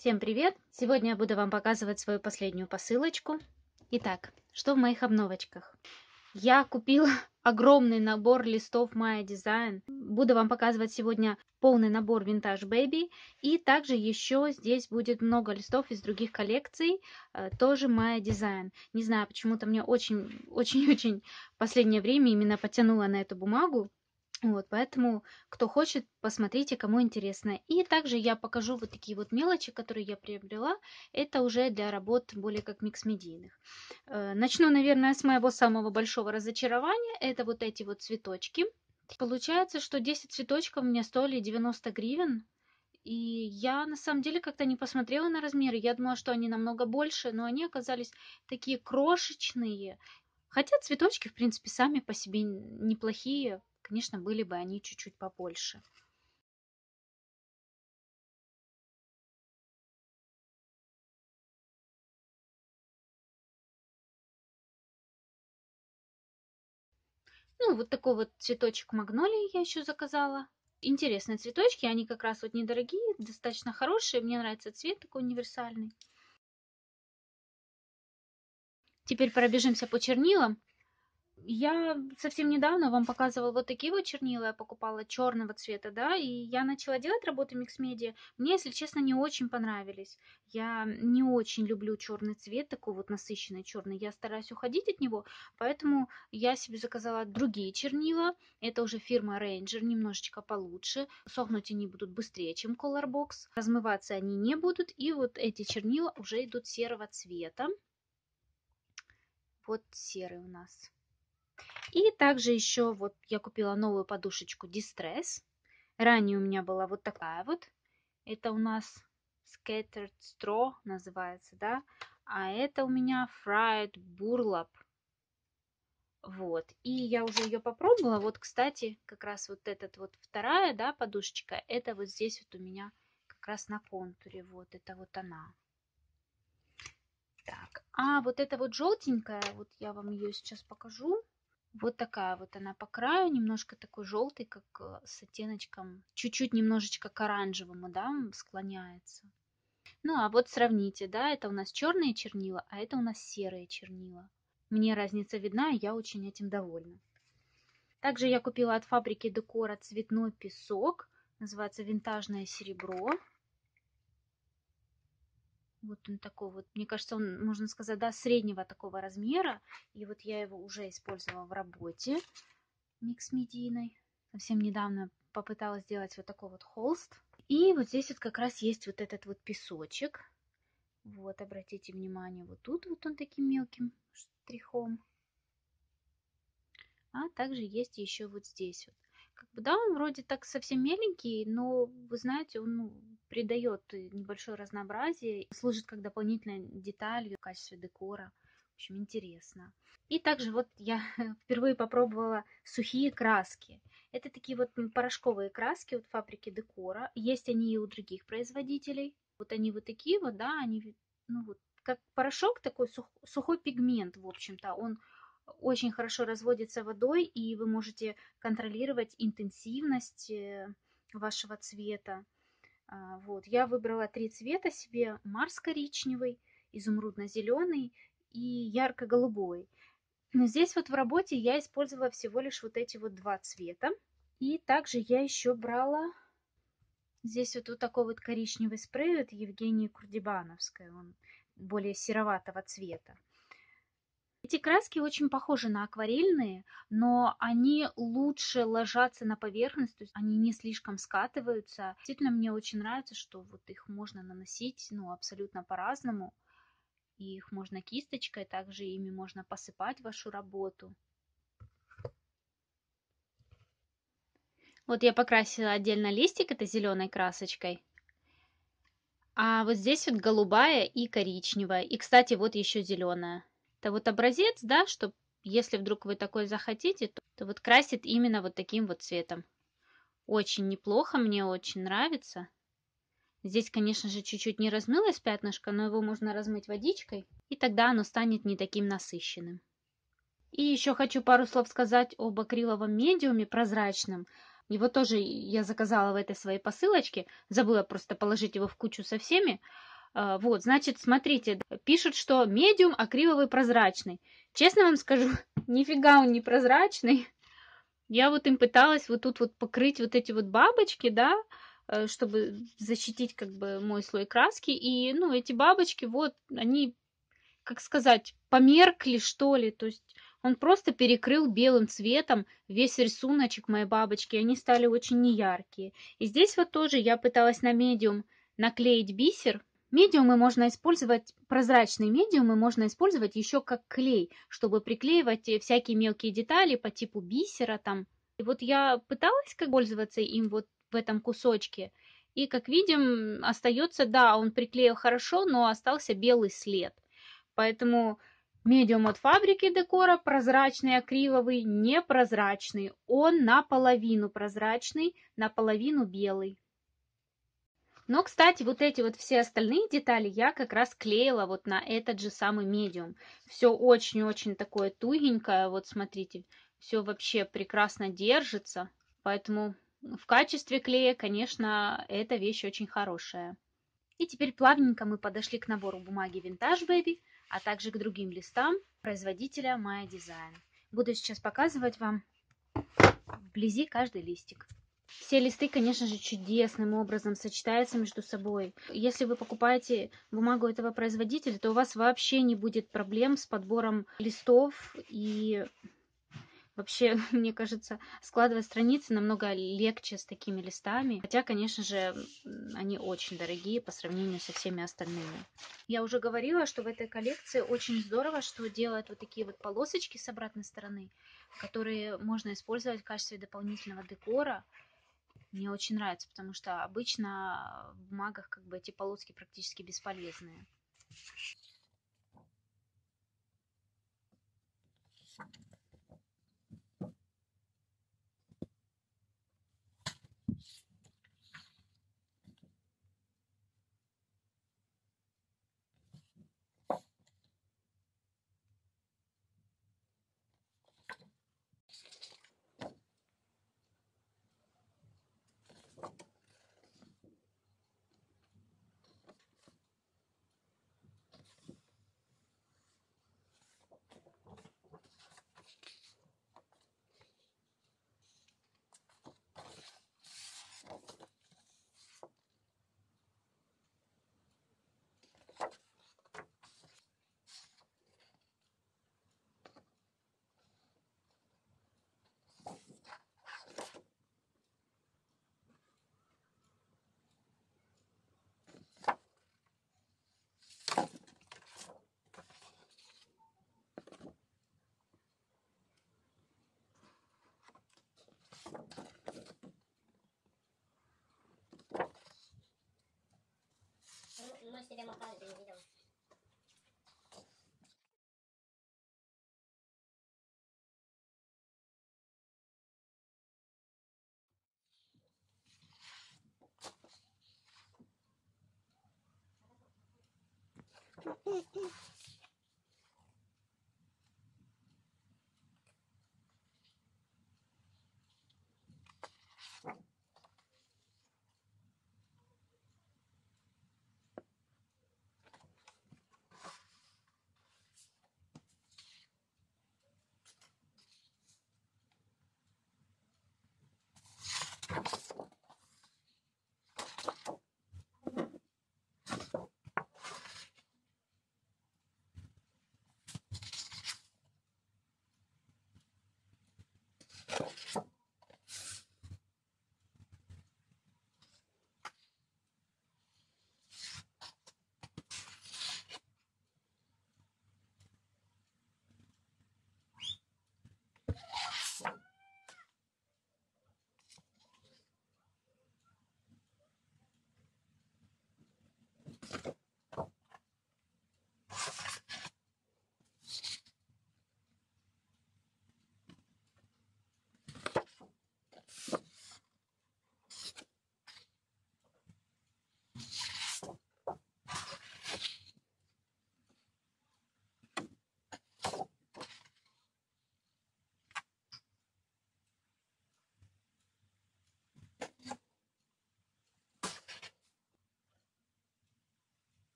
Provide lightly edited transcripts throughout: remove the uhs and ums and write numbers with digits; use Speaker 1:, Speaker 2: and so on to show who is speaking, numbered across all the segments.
Speaker 1: Всем привет! Сегодня я буду вам показывать свою последнюю посылочку. Итак, что в моих обновочках? Я купила огромный набор листов Maya Design. Буду вам показывать сегодня полный набор Vintage Baby. И также еще здесь будет много листов из других коллекций, тоже Maya Design. Не знаю, почему-то мне очень-очень в последнее время именно потянуло на эту бумагу. Вот, поэтому, кто хочет, посмотрите, кому интересно. И также я покажу вот такие вот мелочи, которые я приобрела. Это уже для работ более как микс-медийных. Начну, наверное, с моего самого большого разочарования. Это вот эти вот цветочки. Получается, что 10 цветочков мне стоили 90 гривен. И я на самом деле как-то не посмотрела на размеры. Я думала, что они намного больше, но они оказались такие крошечные. Хотя цветочки, в принципе, сами по себе неплохие. Конечно, были бы они чуть-чуть побольше. Ну, вот такой вот цветочек магнолии я еще заказала. Интересные цветочки, они как раз вот недорогие, достаточно хорошие. Мне нравится цвет такой универсальный. Теперь пробежимся по чернилам. Я совсем недавно вам показывала вот такие вот чернила, я покупала черного цвета, да, и я начала делать работу микс-медиа. Мне, если честно, не очень понравились. Я не очень люблю черный цвет, такой вот насыщенный черный. Я стараюсь уходить от него, поэтому я себе заказала другие чернила. Это уже фирма Ranger, немножечко получше. Сохнуть они будут быстрее, чем Colorbox. Размываться они не будут. И вот эти чернила уже идут серого цвета. Вот серый у нас. И также еще вот я купила новую подушечку Distress. Ранее у меня была вот такая вот. Это у нас Scattered Straw называется, да. А это у меня Fried Burlap. Вот. И я уже ее попробовала. Вот, кстати, как раз вот этот вот вторая, да, подушечка. Это вот здесь вот у меня как раз на контуре. Вот, это вот она. Так, а вот эта вот желтенькая, вот я вам ее сейчас покажу. Вот такая вот она по краю, немножко такой желтый, как с оттеночком, чуть-чуть немножечко к оранжевому, да, склоняется. Ну, а вот сравните, да, это у нас черные чернила, а это у нас серые чернила. Мне разница видна, и я очень этим довольна. Также я купила от фабрики Декора цветной песок, называется винтажное серебро. Вот он такой вот, мне кажется, он, можно сказать, да, среднего такого размера. И вот я его уже использовала в работе микс-медийной. Совсем недавно попыталась сделать вот такой вот холст. И вот здесь вот как раз есть вот этот вот песочек. Вот, обратите внимание, вот тут вот он таким мелким штрихом. А также есть еще вот здесь вот. Как бы, да, он вроде так совсем меленький, но, вы знаете, он придает небольшое разнообразие, служит как дополнительной деталью в качестве декора. В общем, интересно. И также вот я впервые попробовала сухие краски. Это такие вот порошковые краски от фабрики Декора. Есть они и у других производителей. Вот они вот такие вот, да, они, ну вот, как порошок такой, сухой пигмент, в общем-то. Он очень хорошо разводится водой, и вы можете контролировать интенсивность вашего цвета. Вот. Я выбрала 3 цвета себе: Марс коричневый, изумрудно-зеленый и ярко-голубой. Но здесь вот в работе я использовала всего лишь вот эти вот 2 цвета. И также я еще брала здесь вот такой вот коричневый спрей от Евгении Курдибановской. Он более сероватого цвета. Эти краски очень похожи на акварельные, но они лучше ложатся на поверхность, то есть они не слишком скатываются. Действительно, мне очень нравится, что вот их можно наносить, ну, абсолютно по-разному. И их можно кисточкой, также ими можно посыпать вашу работу. Вот я покрасила отдельно листик этой зеленой красочкой. А вот здесь вот голубая и коричневая. И, кстати, вот еще зеленая. Это вот образец, да, что если вдруг вы такой захотите, то вот красит именно вот таким вот цветом. Очень неплохо, мне очень нравится. Здесь, конечно же, чуть-чуть не размылось пятнышко, но его можно размыть водичкой, и тогда оно станет не таким насыщенным. И еще хочу пару слов сказать об акриловом медиуме прозрачном. Его тоже я заказала в этой своей посылочке. Забыла просто положить его в кучу со всеми. Вот, значит, смотрите, пишут, что медиум акриловый прозрачный. Честно вам скажу, нифига он не прозрачный. Я вот им пыталась вот тут вот покрыть вот эти вот бабочки, да, чтобы защитить как бы мой слой краски. И, ну, эти бабочки, вот, они, как сказать, померкли, что ли. То есть он просто перекрыл белым цветом весь рисуночек моей бабочки. Они стали очень неяркие. И здесь вот тоже я пыталась на медиум наклеить бисер. Медиумы можно использовать, прозрачные медиумы можно использовать еще как клей, чтобы приклеивать всякие мелкие детали по типу бисера там. И вот я пыталась как пользоваться им вот в этом кусочке. И как видим, остается, да, он приклеил хорошо, но остался белый след. Поэтому медиум от фабрики декора прозрачный, акриловый, непрозрачный. Он наполовину прозрачный, наполовину белый. Но, кстати, вот эти вот все остальные детали я как раз клеила вот на этот же самый медиум. Все очень-очень такое тугенькое, вот смотрите, все вообще прекрасно держится. Поэтому в качестве клея, конечно, эта вещь очень хорошая. И теперь плавненько мы подошли к набору бумаги Vintage Baby, а также к другим листам производителя Maya Design. Буду сейчас показывать вам вблизи каждый листик. Все листы, конечно же, чудесным образом сочетаются между собой. Если вы покупаете бумагу этого производителя, то у вас вообще не будет проблем с подбором листов. И вообще, мне кажется, складывать страницы намного легче с такими листами. Хотя, конечно же, они очень дорогие по сравнению со всеми остальными. Я уже говорила, что в этой коллекции очень здорово, что делают вот такие вот полосочки с обратной стороны, которые можно использовать в качестве дополнительного декора. Мне очень нравится, потому что обычно в бумагах как бы эти полоски практически бесполезные.
Speaker 2: Можешь себе мотать, ты не видел.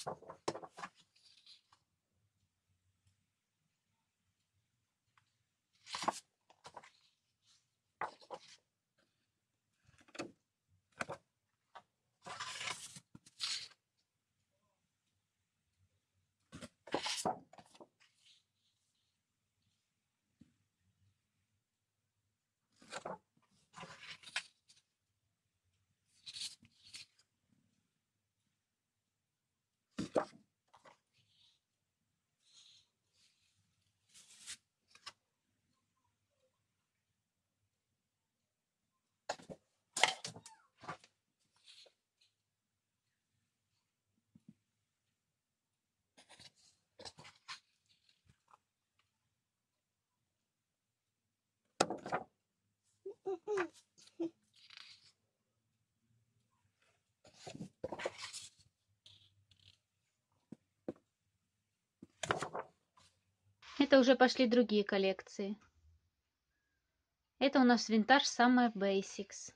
Speaker 1: Это уже пошли другие коллекции. Это у нас винтаж Summer Basics.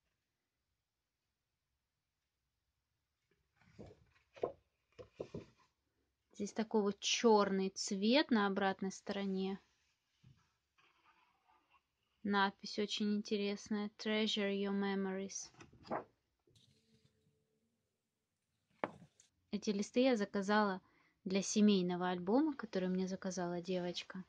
Speaker 1: Здесь такой вот черный цвет на обратной стороне. Надпись очень интересная. Treasure your memories. Эти листы я заказала для семейного альбома, который мне заказала девочка.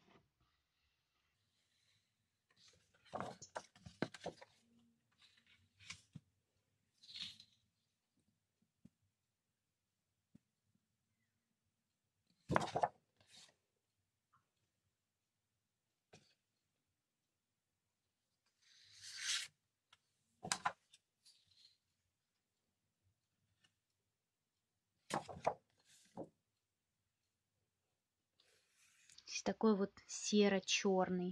Speaker 1: Здесь такой вот серо-черный.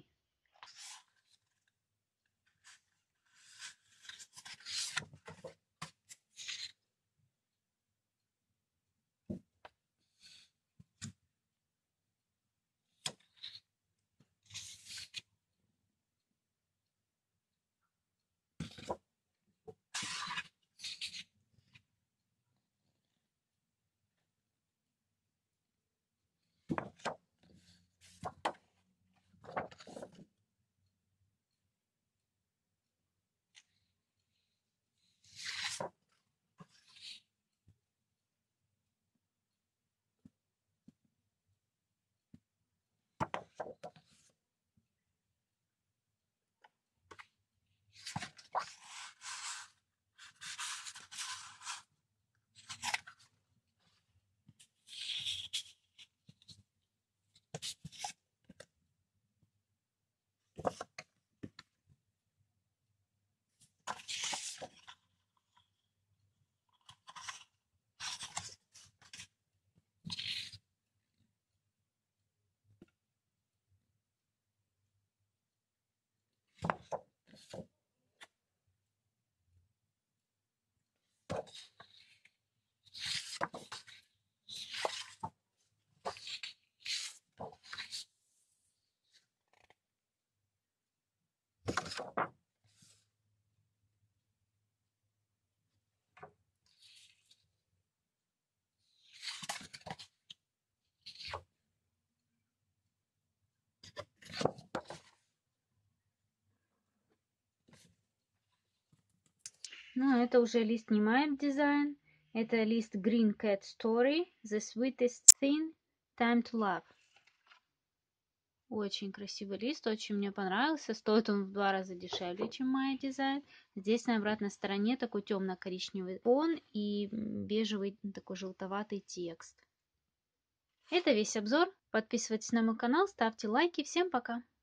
Speaker 1: Ну, это уже лист не Mime Design. Это лист Green Cat Story. The Sweetest Thing. Time to Love. Очень красивый лист, очень мне понравился. Стоит он в 2 раза дешевле, чем My Design. Здесь на обратной стороне такой темно-коричневый фон и бежевый такой желтоватый текст. Это весь обзор. Подписывайтесь на мой канал, ставьте лайки. Всем пока!